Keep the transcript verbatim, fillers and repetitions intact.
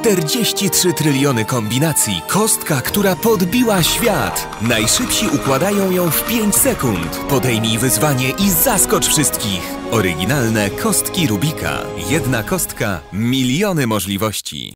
czterdzieści trzy tryliony kombinacji. Kostka, która podbiła świat. Najszybsi układają ją w pięć sekund. Podejmij wyzwanie i zaskocz wszystkich. Oryginalne kostki Rubika. Jedna kostka, miliony możliwości.